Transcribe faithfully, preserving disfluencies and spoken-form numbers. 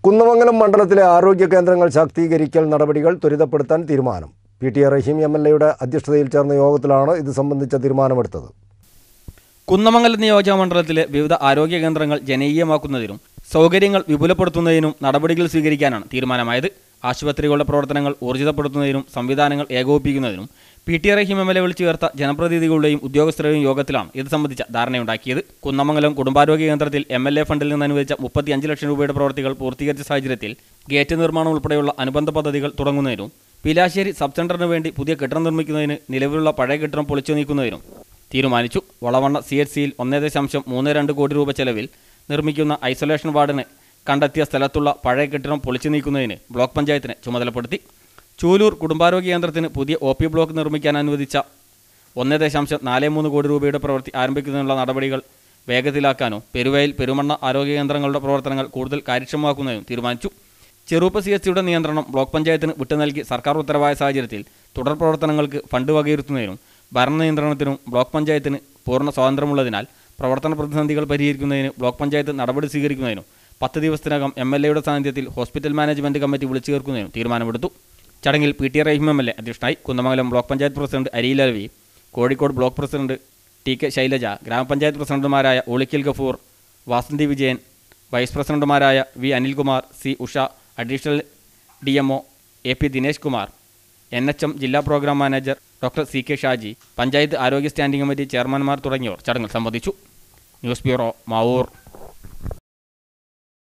കുന്നമംഗലം മണ്ഡലത്തിലെ ആരോഗ്യ കേന്ദ്രങ്ങൾ ശാക്തീകരിക്കൽ നടപടികൾ ത്വരിതപ്പെടുത്താൻ തീരുമാനം. P T A Rahim M L എയുടെ അധ്യക്ഷതയിൽ ചേർന്ന യോഗത്തിലാണ് ഇത് സംബന്ധിച്ച തീരുമാനമെടുത്തത്. കുന്നമംഗലം നിയോജക മണ്ഡലത്തിലെ വിവിധ ആരോഗ്യ കേന്ദ്രങ്ങൾ ജനകീയമാക്കുന്നതിനും സൗകര്യങ്ങൾ വിപുലപ്പെടുത്തുന്നതിനും നടപടികൾ സ്വീകരിക്കാനാണ് തീരുമാനമായത്. ആശുപത്രികളുടെ പ്രവർത്തനങ്ങൾ ഊർജിതപ്പെടുത്തുന്നതിനും സംവിധാനങ്ങൾ ഏകോപിപ്പിക്കുന്നതിനും P T A Rahim M L A വിളിച്ചു ചേർത്ത ജനപ്രതിനിധികളുടെയും ഉദ്യോഗസ്ഥരുടെയും യോഗത്തിലാണ് ഇത് സംബന്ധിച്ച ധാരണയുണ്ടാക്കിയത്. കുന്നമംഗലം കുടുംബാരോഗ്യ കേന്ദ്രത്തിൽ എം എൽ എ ഫണ്ടിൽ നിന്ന് അനുവദിച്ച മുപ്പത്തി അഞ്ച് ലക്ഷം രൂപയുടെ പ്രവൃത്തികൾ പൂർത്തീകരിച്ച സാഹചര്യത്തിൽ ഗേറ്റ് നിർമ്മാണം ഉൾപ്പെടെയുള്ള അനുബന്ധ പദ്ധതികൾ തുടങ്ങുന്നതിനും പീലാശ്ശേരി സബ് സെന്ററിന് വേണ്ടി പുതിയ കെട്ടിടം നിർമ്മിക്കുന്നതിന് നിലവിലുള്ള പഴയ കെട്ടിടം പൊളിച്ചു നീക്കുന്നതിനും തീരുമാനിച്ചു. വളവണ്ണ സി എച്ച് സിയിൽ ഒന്നേ ദശാംശം മൂന്ന് രണ്ട് കോടി രൂപ ചെലവിൽ നിർമ്മിക്കുന്ന ഐസൊലേഷൻ വാർഡിന് കണ്ടെത്തിയ സ്ഥലത്തുള്ള പഴയ കെട്ടിടം പൊളിച്ചു നീക്കുന്നതിന് ബ്ലോക്ക് പഞ്ചായത്തിനെ ചുമതലപ്പെടുത്തി. ചൂലൂർ കുടുംബാരോഗ്യ കേന്ദ്രത്തിന് പുതിയ ഒ പി ബ്ലോക്ക് നിർമ്മിക്കാൻ അനുവദിച്ച ഒന്നേ ദശാംശം നാല് മൂന്ന് കോടി രൂപയുടെ പ്രവൃത്തി ആരംഭിക്കുന്നതിനുള്ള നടപടികൾ വേഗത്തിലാക്കാനും പെരുവയൽ പെരുമണ്ണ ആരോഗ്യ കേന്ദ്രങ്ങളുടെ പ്രവർത്തനങ്ങൾ കൂടുതൽ കാര്യക്ഷമമാക്കുന്നതിനും തീരുമാനിച്ചു. ചെറുപ്പ സി എസ് സിയുടെ നിയന്ത്രണം ബ്ലോക്ക് പഞ്ചായത്തിന് വിട്ടു നൽകി സർക്കാർ ഉത്തരവായ സാഹചര്യത്തിൽ തുടർ പ്രവർത്തനങ്ങൾക്ക് ഫണ്ട് വകയിരുത്തുന്നതിനും ഭരണ നിയന്ത്രണത്തിനും ബ്ലോക്ക് പഞ്ചായത്തിന് പൂർണ്ണ സ്വാതന്ത്ര്യമുള്ളതിനാൽ പ്രവർത്തന പ്രതിസന്ധികൾ പരിഹരിക്കുന്നതിന് ബ്ലോക്ക് പഞ്ചായത്ത് നടപടി സ്വീകരിക്കുന്നതിനും പത്ത് ദിവസത്തിനകം എം എൽ എയുടെ സാന്നിധ്യത്തിൽ ഹോസ്പിറ്റൽ മാനേജ്മെൻറ്റ് കമ്മിറ്റി വിളിച്ചു ചേർക്കുന്നതിനും തീരുമാനമെടുത്തു. ചടങ്ങിൽ P T A Rahim M L A അധ്യക്ഷനായി. Kunnamangalam block panchayat president Ariyil Alavi, Kozhikode block president T K Shailaja, ഗ്രാമപഞ്ചായത്ത് പ്രസിഡന്റുമാരായ ഒളിക്കൽ ഗഫൂർ, വാസന്തി വിജയൻ, വൈസ് പ്രസിഡന്റുമാരായ V Anilkumar, C Usha, additional D M O A P Dinesh Kumar, N H M ജില്ലാ programme manager doctor C K Shaji, panchayat ആരോഗ്യ സ്റ്റാൻഡിംഗ് കമ്മിറ്റി ചെയർമാൻമാർ തുടങ്ങിയവർ ചടങ്ങിൽ സംബന്ധിച്ചു. News bureau, Mavoor.